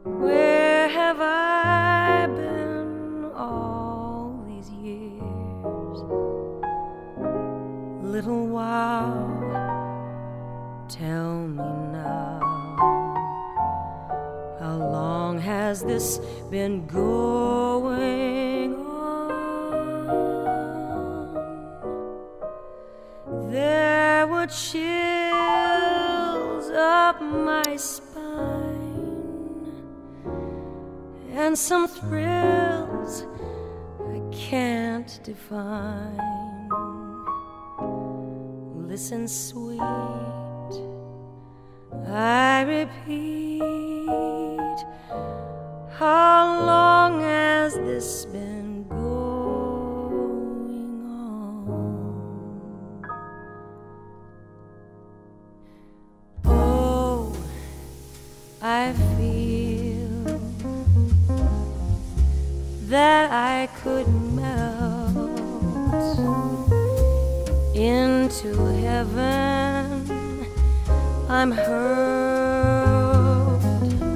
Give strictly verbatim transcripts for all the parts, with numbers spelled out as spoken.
Where have I been all these years? Little while, tell me now, how long has this been going on? There were chills up my spine and some thrills I can't define. Listen, sweet, I repeat, how long has this been going on? Oh, I feel that I could melt into heaven. I'm hurled.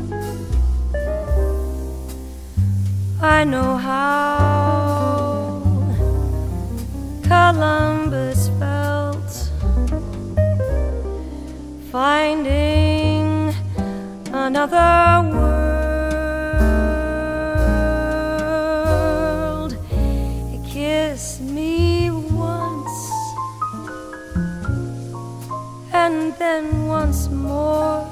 I know how Columbus felt, finding another world. Kiss me once, and then once more.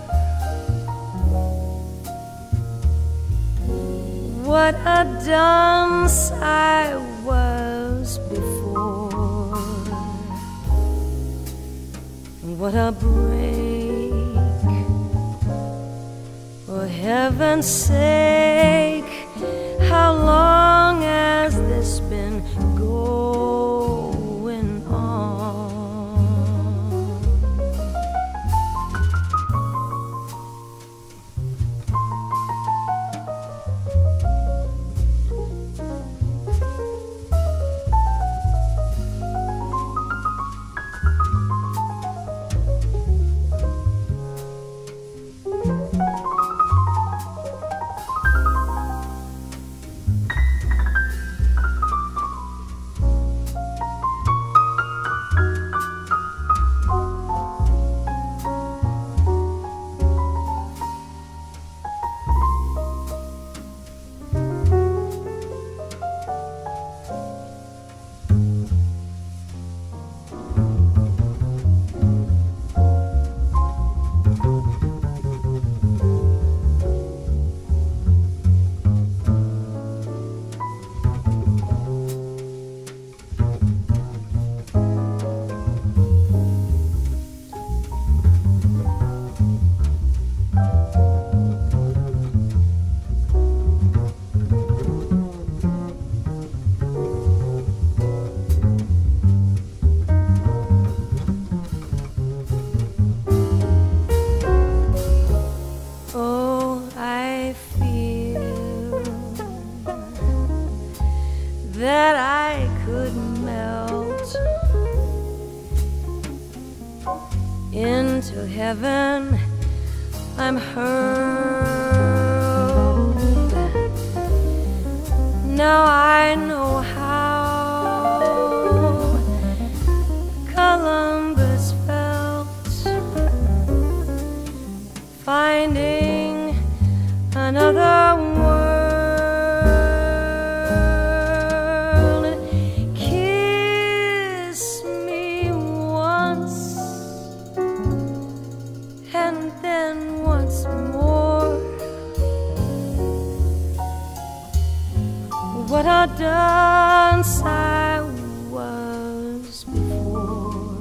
What a dunce I was before. What a break. For heaven's sake, how long has this been going on? That I could melt into heaven. I'm hurled. Now I know how Columbus felt, finding another world. And then once more. What a dunce I was before.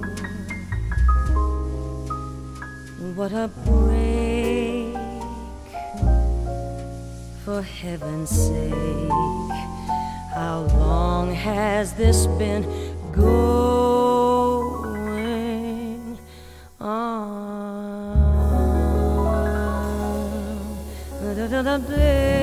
What a break. For heaven's sake, how long has this been going on? Da, da, da, da.